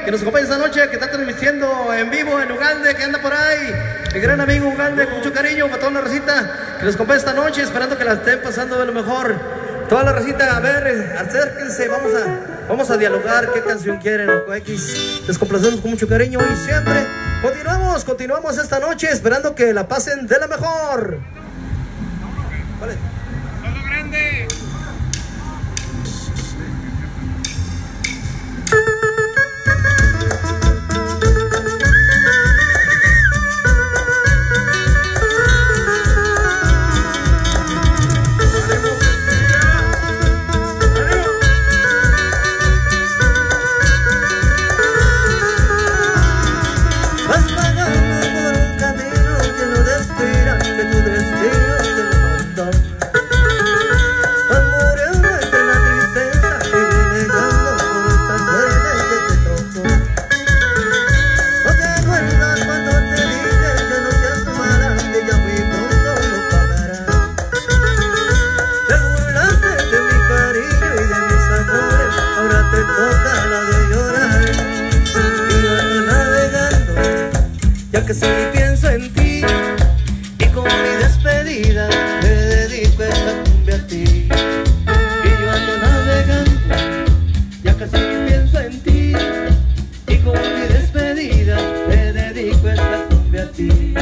que nos acompaña esta noche, que está transmitiendo en vivo en Ugalde, que anda por ahí. Mi gran amigo Ugalde, con mucho cariño para toda la racita que nos acompaña esta noche, esperando que la estén pasando de lo mejor. Toda la racita, a ver, acérquense, vamos a dialogar, qué canción quieren, o X. Les complacemos con mucho cariño y siempre continuamos esta noche, esperando que la pasen de la mejor. Vale. ¡Solo grande! Ya que si pienso en ti y con mi despedida me dedico esta cumbia a ti. Y yo ando navegando, ya que si pienso en ti y con mi despedida me dedico esta cumbia a ti.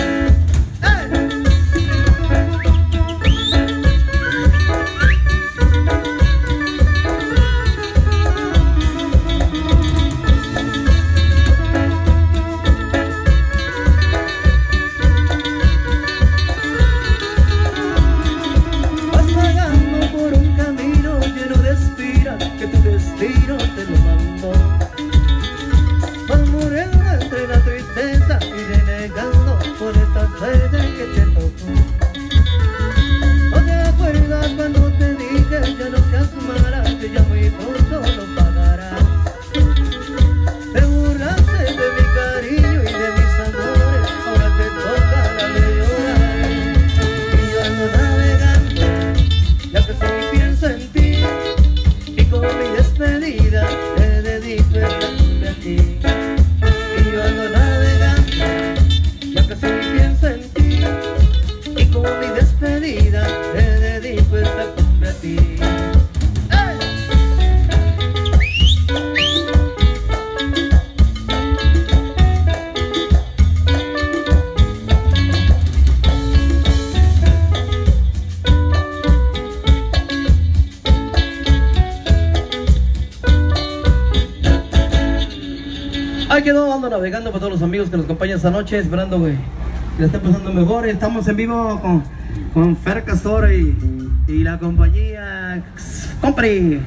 Ahí quedó, ando navegando para todos los amigos que nos acompañan esta noche, esperando que la estén pasando mejor. Estamos en vivo con Fer Castor y la compañía Compre.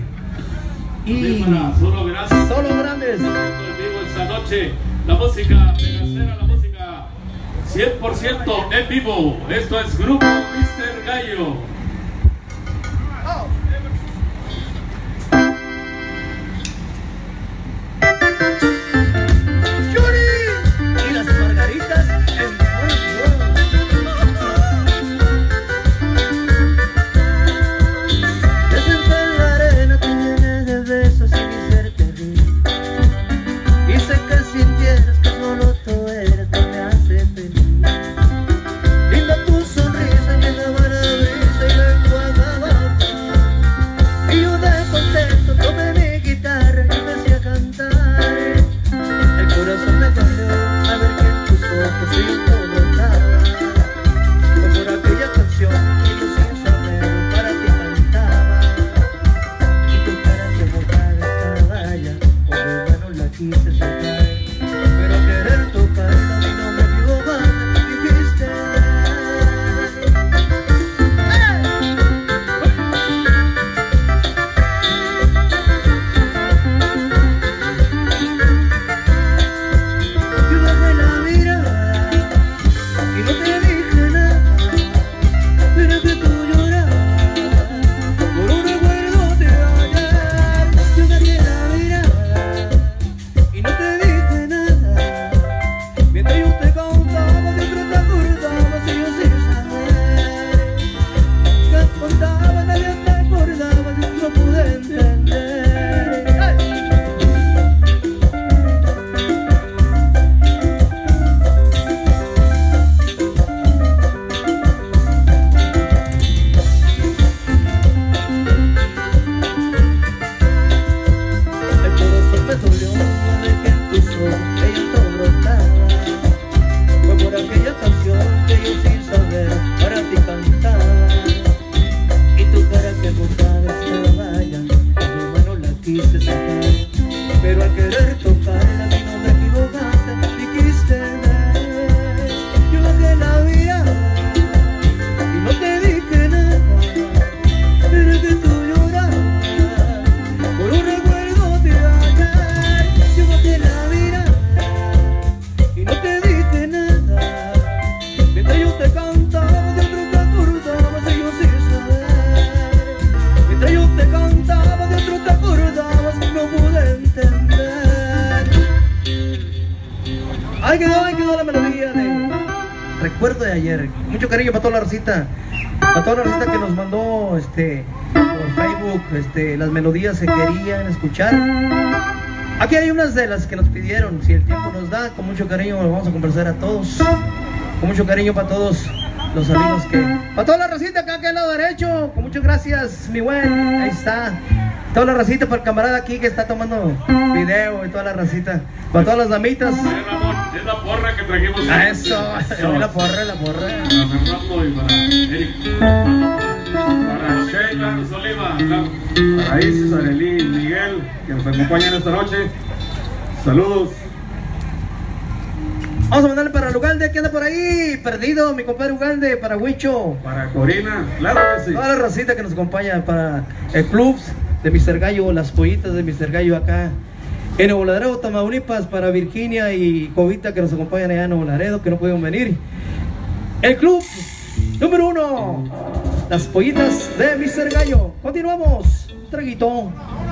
Y Solo Grandes. Solo Grandes. En vivo esta noche, la música pegacera, la música 100% en vivo. Esto es Grupo Mr. Gallo. y no te Ahí quedó la melodía de Recuerdo de Ayer. Mucho cariño para toda la racita. Para toda la racita que nos mandó por Facebook las melodías que querían escuchar. Aquí hay unas de las que nos pidieron. Si el tiempo nos da, con mucho cariño vamos a conversar a todos. Con mucho cariño para todos los amigos para toda la racita acá al lado derecho. Con muchas gracias, mi buen. Ahí está. Toda la racita para el camarada aquí que está tomando video y toda la racita. Para todas las damitas. Es la porra que trajimos. Eso, la porra. Para Fernando y para Eric. Para Sheila Oliva. Para Isis, Arelí, Miguel, que nos acompañan esta noche. Saludos. Vamos a mandarle para el Ugalde, que anda por ahí, perdido, mi compadre Ugalde, para Huicho. Para Corina, claro que sí. Toda la racita que nos acompaña, para el club de Mr. Gallo, las pollitas de Mr. Gallo acá en Nuevo Laredo, Tamaulipas, para Virginia y Covita que nos acompañan allá en Nuevo Laredo, que no pudieron venir. El club número 1, las pollitas de Mr. Gallo. Continuamos, un traguito.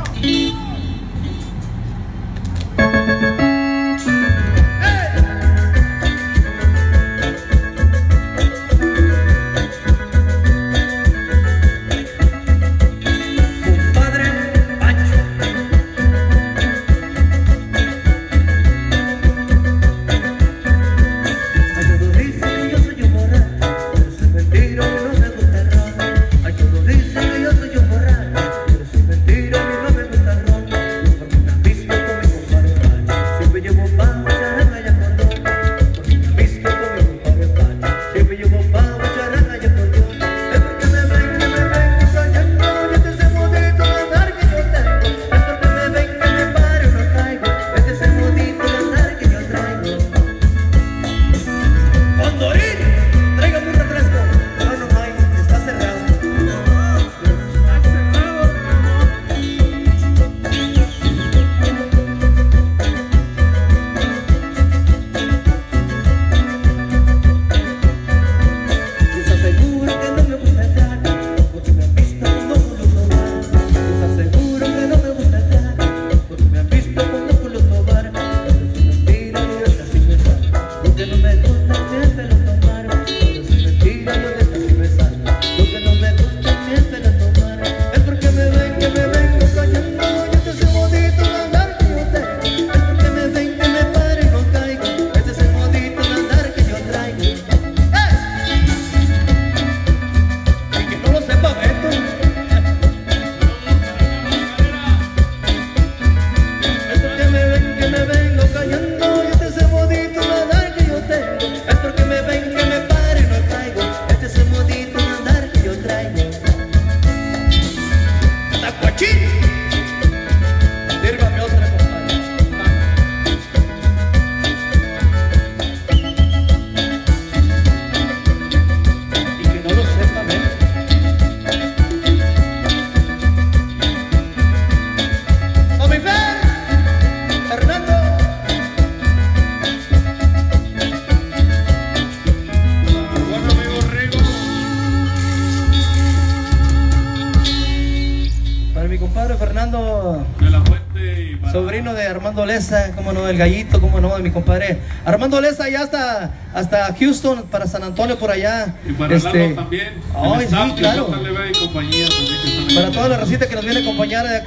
Sobrino de Armando Leza, cómo no, el gallito, cómo no, de mi compadre Armando Leza, ya hasta Houston, para San Antonio, por allá. Y para Lalo también. Ay, sí, claro. Compañía, para toda la racita que nos viene a acompañar de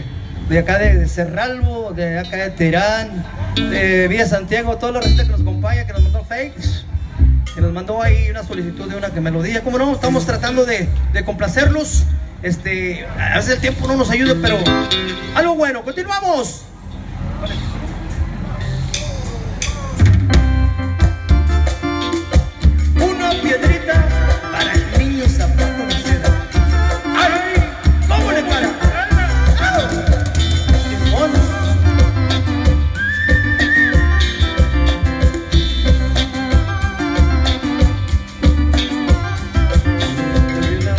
acá de Cerralbo, de acá de Terán, de Villa Santiago, toda la racita que nos acompaña, que nos mandó fakes, que nos mandó ahí una solicitud de una melodía. Cómo no, estamos tratando de complacerlos. A veces el tiempo no nos ayuda, pero algo bueno. Continuamos. Una piedrita para el niño zapato de seda. ¡Ay! ¿Cómo le para?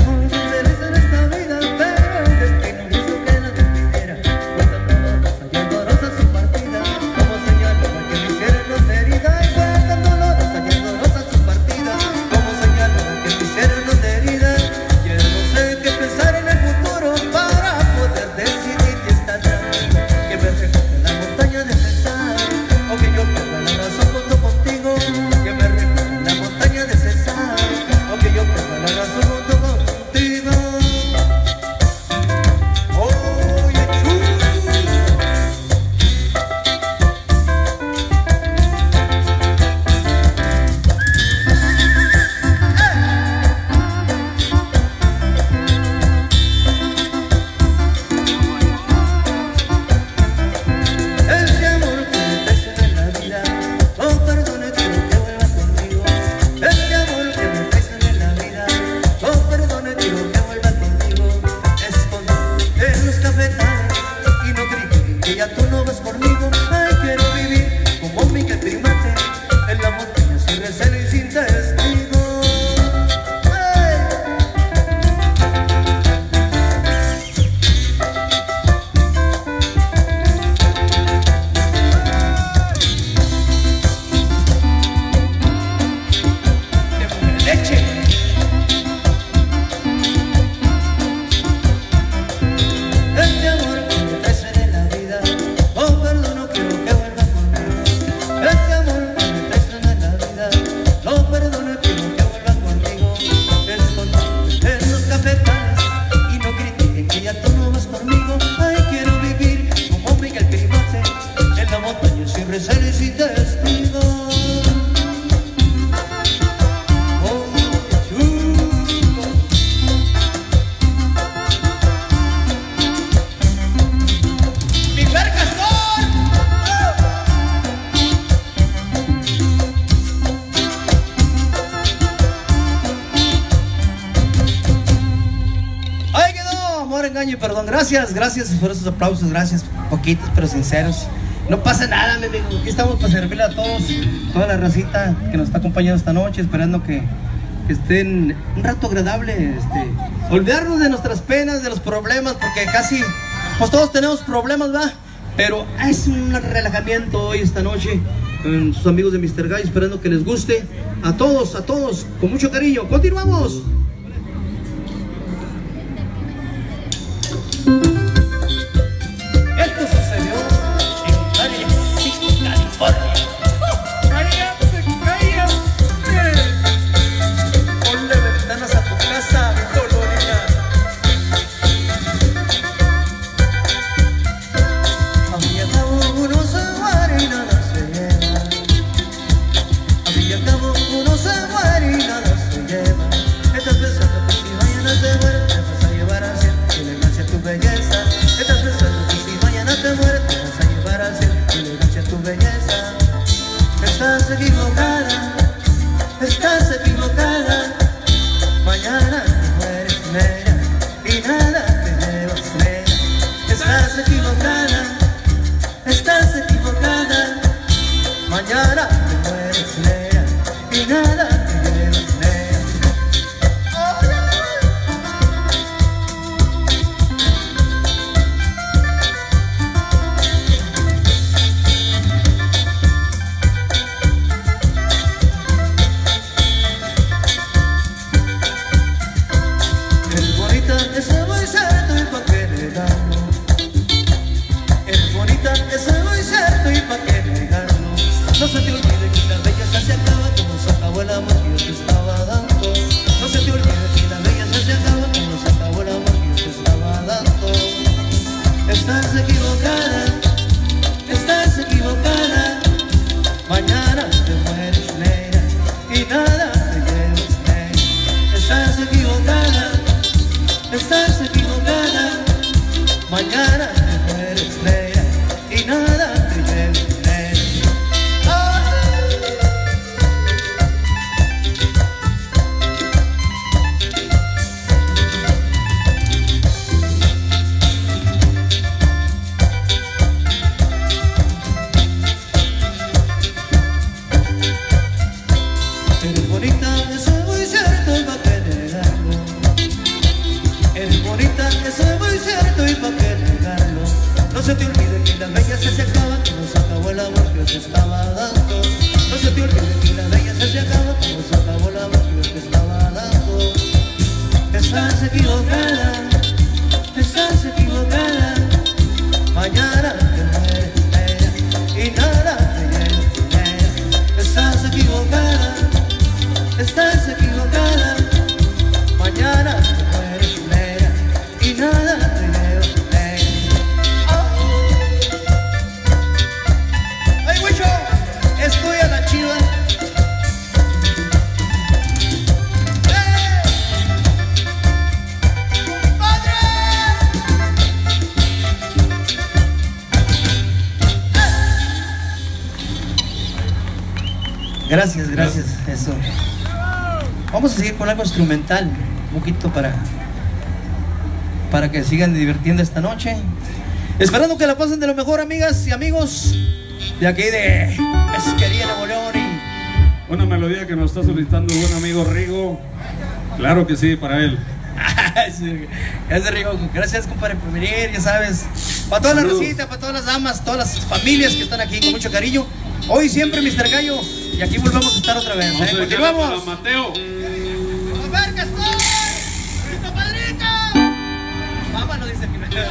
Yendo sin recelos y testigos. Engaño y perdón, gracias por esos aplausos, gracias, poquitos pero sinceros. No pasa nada, mi amigo, aquí estamos para servirle a todos, toda la racita que nos está acompañando esta noche, esperando que estén un rato agradable, olvidarnos de nuestras penas, de los problemas, porque casi, pues todos tenemos problemas, ¿va? Pero es un relajamiento hoy, esta noche, con sus amigos de Mr. Gallo, esperando que les guste, a todos, con mucho cariño. ¡Continuamos! Estás equivocada, mañana te mueres, nena, y nada te llevas, nena. Estás equivocada, mañana te mueres, nena, y nada te llevas, nena. Ese voy cierto y pa' qué negarlo. Es bonita, ese voy cierto y pa' qué negarlo. No se te olvide que la belleza se acaba como se acabó el amor que yo te estaba dando. No se te olvide que la belleza se acaba como se acabó el amor que yo te estaba dando. Estás equivocada, mañana te mueres, nena, y nada te llevas, nena. Estás equivocada, mañana te mueres, nena, y nada te lleves, nena. Eres bonita, eso es muy cierto, y pa' qué negarlo. Eres bonita, eso es muy cierto y pa' qué negarlo. No se te olvide que la belleza se acaba como se acabó el amor que yo te estaba dando. No se te olvide que la belleza se acaba como se acabó el amor que yo te estaba dando. Estás equivocada, mañana te mueres, nena, y nada te lleves, nena. Estás equivocada, mañana te mueres, nena, y nada te lleves, nena. ¡Ay, Huicho! Estoy a la chiva. Gracias, eso. Vamos a seguir con algo instrumental, un poquito para que sigan divirtiendo esta noche. Esperando que la pasen de lo mejor, amigas y amigos de aquí de Pesquería Nuevo León. Una melodía que nos está solicitando un buen amigo Rigo. Claro que sí, para él. Gracias, Rigo. Gracias, compadre, por venir, ya sabes. Para toda la racita, para todas las damas, todas las familias que están aquí con mucho cariño. Hoy siempre, Mr. Gallo. Y aquí volvemos a estar otra vez. Continuamos. Mateo. A ver, que estoy. ¡Listo, padrito! Mamá no dice primero.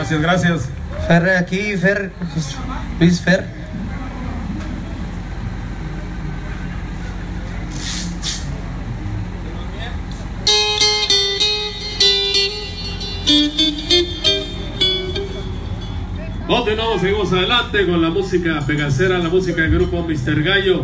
Gracias, gracias. Fer aquí, Fer, Luis Fer. Continuamos, seguimos adelante con la música pegacera, la música del grupo Mr. Gallo.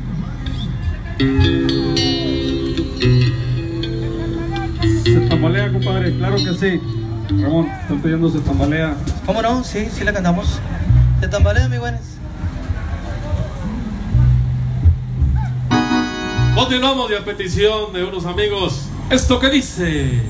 Se tambalea, compadre, claro que sí. Ramón, están pidiendo se tambalea. ¿Cómo no? Sí, sí la cantamos. Se tambalea, mi buenas. Continuamos y a petición de unos amigos, esto que dice.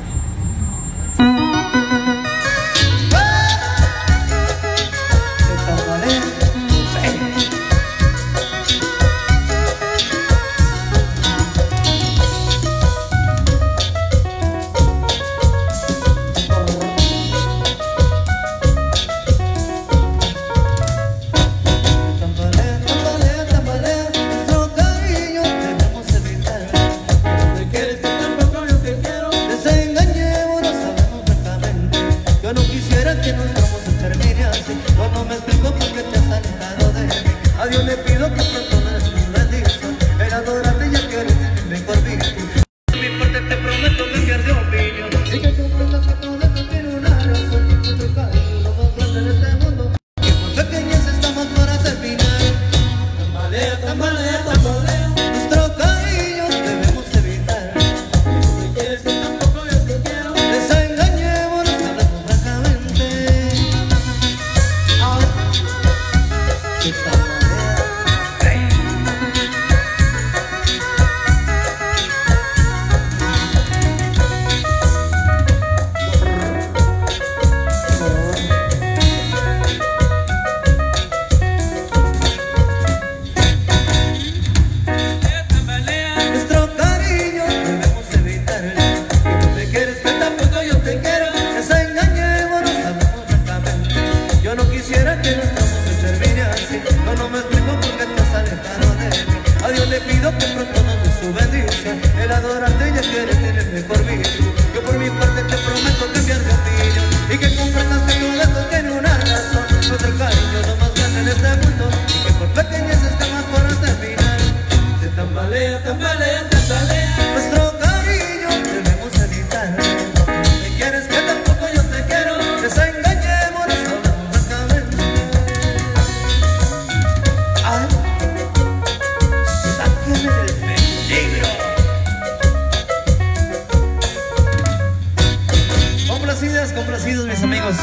Complacidos mis amigos.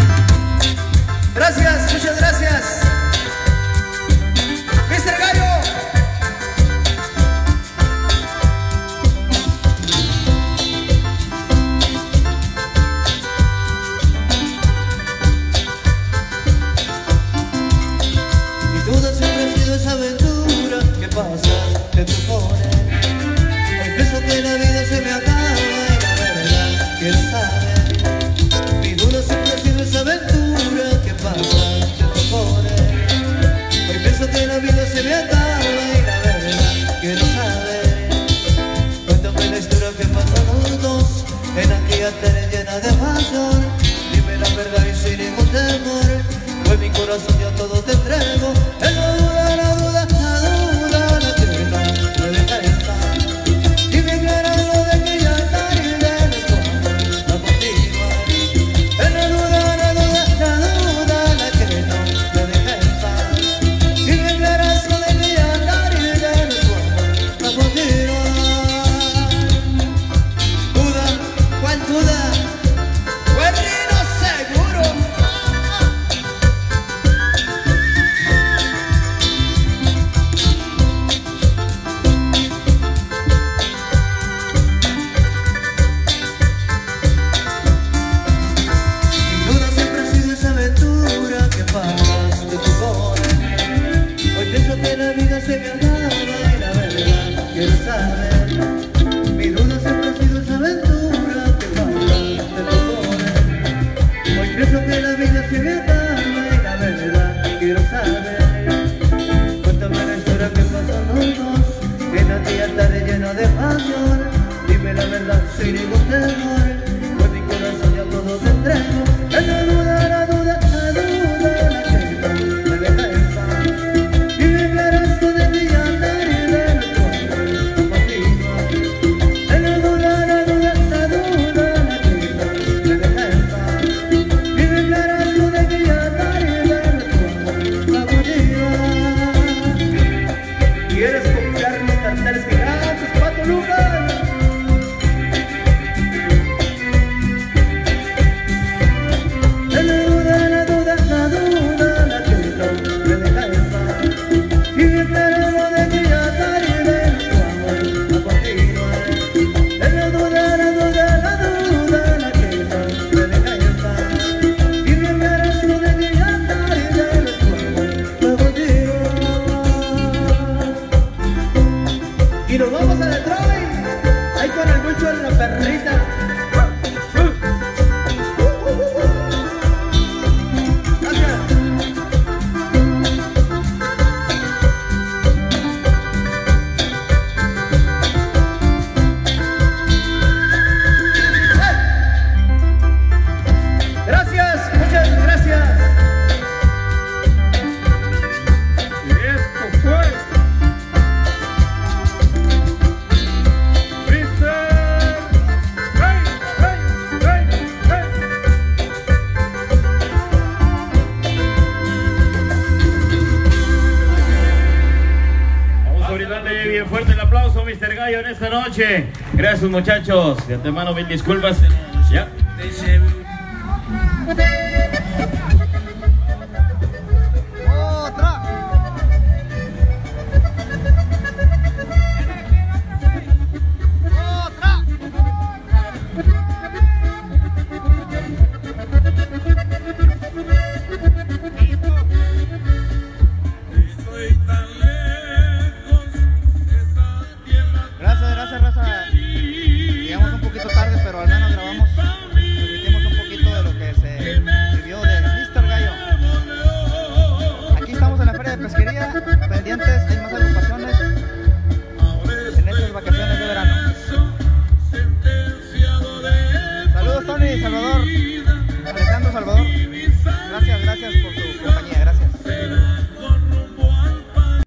Gracias, muchas gracias. Mr. Gallo. Mi duda siempre ha sido esa aventura que pasas de tu poner. Hoy pienso que la vida se me acaba y la verdad quiero saber. Siempre ha sido esa aventura que pasa de tu poder. Hoy pienso que la vida se me acaba y la verdad quiero saber. Cuéntame la historia que pasaron los dos en aquella tele llena de pasión. Dime la verdad y sin ningún temor, pues mi corazón ya todo te entrego. En la duda, la duda, la duda, la que no me deja estar. Dime claro lo de que ya tarde nuestro amor va a continuar. En la duda, la duda, la que no me deja estar. Dime claro lo de que ya tarde nuestro amor va a continuar. Duda, ¿cuál duda? Guerrero seguro. Se me acaba y la verdad quiero saber. Mi duda siempre ha sido esa aventura que pasaste tu poder. Hoy pienso que la vida se me acaba y la verdad quiero saber. Cuéntame la historia que pasó los dos en aquella tarde llena de pasión. Dime la verdad sin ningún temor, pues mi corazón ya todo te entrego. En la duda Troy. Ahí con el mucho en la perrita. Bien fuerte el aplauso, Mr. Gallo, en esta noche. Gracias, muchachos. De antemano, mil disculpas. Ya. Pendientes, hay más agrupaciones en estas vacaciones de verano. Saludos, Tony, Salvador.